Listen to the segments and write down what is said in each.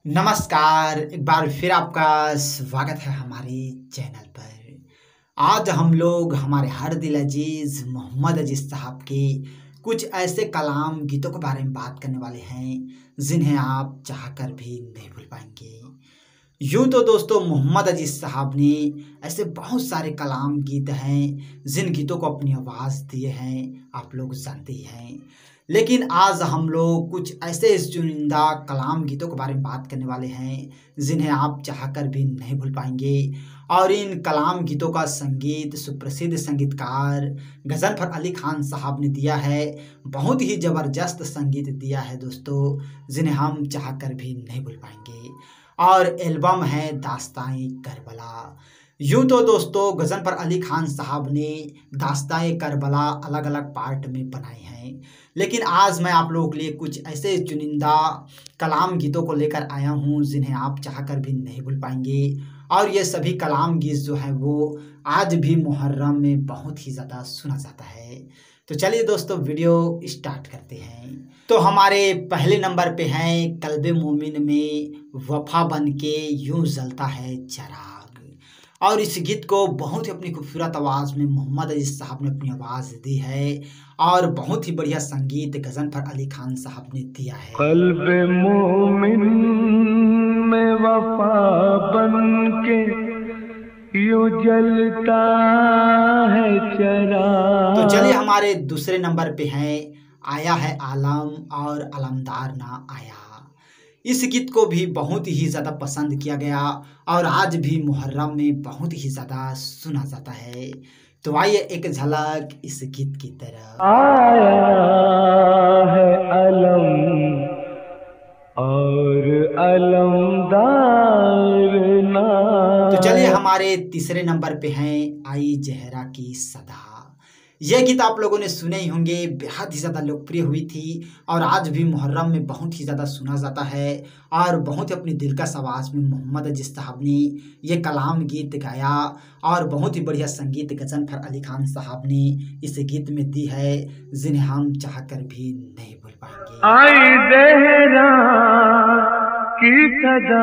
नमस्कार, एक बार फिर आपका स्वागत है हमारे चैनल पर। आज हम लोग हमारे हर दिल अजीज मोहम्मद अजीज साहब के कुछ ऐसे कलाम गीतों के बारे में बात करने वाले हैं जिन्हें आप चाहकर भी नहीं भूल पाएंगे। यूँ तो दोस्तों मोहम्मद अजीज साहब ने ऐसे बहुत सारे कलाम गीत हैं जिन गीतों को अपनी आवाज़ दिए हैं, आप लोग जानते ही हैं। लेकिन आज हम लोग कुछ ऐसे चुनिंदा कलाम गीतों के बारे में बात करने वाले हैं जिन्हें आप चाहकर भी नहीं भूल पाएंगे। और इन कलाम गीतों का संगीत सुप्रसिद्ध संगीतकार गजनफर अली खान साहब ने दिया है। बहुत ही ज़बरदस्त संगीत दिया है दोस्तों, जिन्हें हम चाहकर भी नहीं भूल पाएंगे। और एल्बम है दास्ताए करबला। यूँ तो दोस्तों गजनफर अली खान साहब ने दास्ताए करबला अलग अलग पार्ट में बनाए हैं, लेकिन आज मैं आप लोगों के लिए कुछ ऐसे चुनिंदा कलाम गीतों को लेकर आया हूँ जिन्हें आप चाहकर भी नहीं भूल पाएंगे। और ये सभी कलाम गीत जो हैं वो आज भी मुहर्रम में बहुत ही ज़्यादा सुना जाता है। तो चलिए दोस्तों वीडियो स्टार्ट करते हैं। तो हमारे पहले नंबर पे हैं कल्बे मोमिन में वफा बन के यूं जलता है चिराग। और इस गीत को बहुत ही अपनी खूबसूरत आवाज़ में मोहम्मद अजीज साहब ने अपनी आवाज़ दी है और बहुत ही बढ़िया संगीत गजनफर अली खान साहब ने दिया है। कल्बे मोमिन में वफा बन के यूं जलता है चिराग। तो चलिए हमारे दूसरे नंबर पे हैं आया है आलम और अलमदार ना आया। इस गीत को भी बहुत ही ज़्यादा पसंद किया गया और आज भी मुहर्रम में बहुत ही ज़्यादा सुना जाता है। तो आइए एक झलक इस गीत की तरफ। आया है अलम और अलमदार ना। तो चलिए हमारे तीसरे नंबर पे हैं आई जहरा की सदा। यह गीत आप लोगों ने सुने ही होंगे, बेहद ही ज़्यादा लोकप्रिय हुई थी और आज भी मुहर्रम में बहुत ही ज़्यादा सुना जाता है। और बहुत ही अपनी दिलकश आवाज़ में मोहम्मद अजीज साहब ने ये कलाम गीत गाया और बहुत ही बढ़िया संगीत गजनफर अली खान साहब ने इस गीत में दी है, जिन्हें हम चाहकर भी नहीं भूल पाएंगे। आई जहरा की सदा।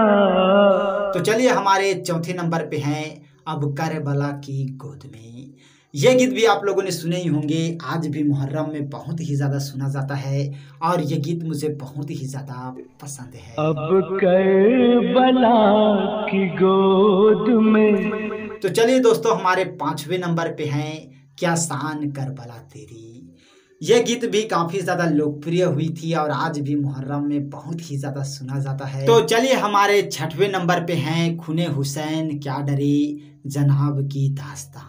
तो चलिए हमारे चौथे नंबर पे हैं अब करबला की गोद में। यह गीत भी आप लोगों ने सुने ही होंगे, आज भी मुहर्रम में बहुत ही ज़्यादा सुना जाता है और यह गीत मुझे बहुत ही ज़्यादा पसंद है। अब करबला की गोद में। तो चलिए दोस्तों हमारे पांचवें नंबर पे हैं क्या शान करबला तेरी। यह गीत भी काफ़ी ज़्यादा लोकप्रिय हुई थी और आज भी मुहर्रम में बहुत ही ज़्यादा सुना जाता है। तो चलिए हमारे छठवें नंबर पे हैं खूने हुसैन क्या डरे जनाब की दास्तां।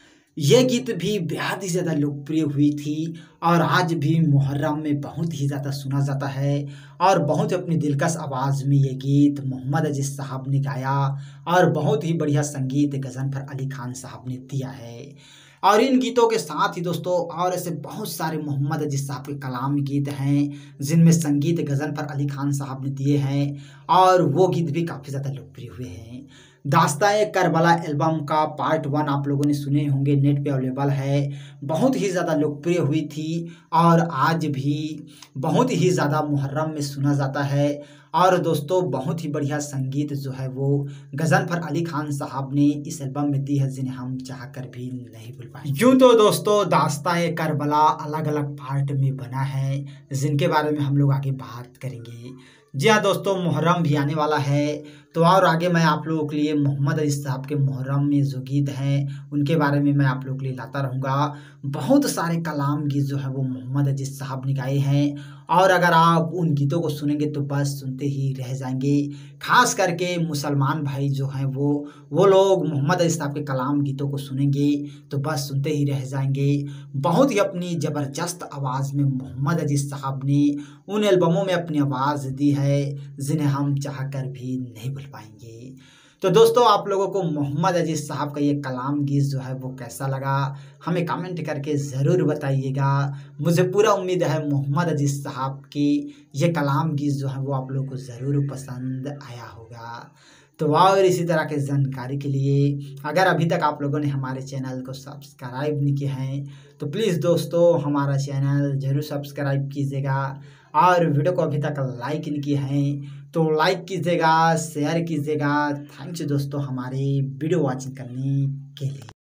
यह गीत भी बेहद ही ज़्यादा लोकप्रिय हुई थी और आज भी मुहर्रम में बहुत ही ज़्यादा सुना जाता है और बहुत अपनी दिलकश आवाज़ में ये गीत मोहम्मद अजीज साहब ने गाया और बहुत ही बढ़िया संगीत गजनफर अली खान साहब ने दिया है। और इन गीतों के साथ ही दोस्तों और ऐसे बहुत सारे मोहम्मद अजीज साहब के कलाम गीत हैं जिनमें संगीत गजनफर अली खान साहब ने दिए हैं और वो गीत भी काफ़ी ज़्यादा लोकप्रिय हुए हैं। दास्ताए करबला एल्बम का पार्ट 1 आप लोगों ने सुने होंगे, नेट पे अवेलेबल है। बहुत ही ज़्यादा लोकप्रिय हुई थी और आज भी बहुत ही ज़्यादा मुहर्रम में सुना जाता है। और दोस्तों बहुत ही बढ़िया संगीत जो है वो गजनफर अली खान साहब ने इस एल्बम में दी है, जिन्हें हम चाहकर भी नहीं भूल पाए। यूँ तो दोस्तों दास्ताए करबला अलग अलग पार्ट में बना है जिनके बारे में हम लोग आगे बात करेंगे। जी हाँ दोस्तों, मुहर्रम भी आने वाला है तो और आगे मैं आप लोगों के लिए मोहम्मद अजीज साहब के मुहर्रम में जो गीत हैं उनके बारे में मैं आप लोगों के लिए लाता रहूँगा। बहुत सारे कलाम गीत जो है वो मोहम्मद अजीज साहब ने गाए हैं और अगर आप उन गीतों को सुनेंगे तो बस सुनते ही रह जाएंगे। खास करके मुसलमान भाई जो हैं वो लोग मोहम्मद अजीज साहब के कलाम गीतों को सुनेंगे तो बस सुनते ही रह जाएंगे। बहुत ही अपनी ज़बरदस्त आवाज़ में मोहम्मद अजीज साहब ने उन एल्बमों में अपनी आवाज़ दी है जिन्हें हम चाहकर भी नहीं भूल पाएंगे। तो दोस्तों आप लोगों को मोहम्मद अजीज साहब का ये कलाम गीत जो है वो कैसा लगा हमें कमेंट करके ज़रूर बताइएगा। मुझे पूरा उम्मीद है मोहम्मद अजीज साहब की ये कलाम गीत जो है वो आप लोगों को ज़रूर पसंद आया होगा। तो और इसी तरह के जानकारी के लिए अगर अभी तक आप लोगों ने हमारे चैनल को सब्सक्राइब नहीं किया है तो प्लीज़ दोस्तों हमारा चैनल ज़रूर सब्सक्राइब कीजिएगा और वीडियो को अभी तक लाइक नहीं किए हैं तो लाइक कीजिएगा, शेयर कीजिएगा। थैंक्स दोस्तों हमारे वीडियो वॉचिंग करने के लिए।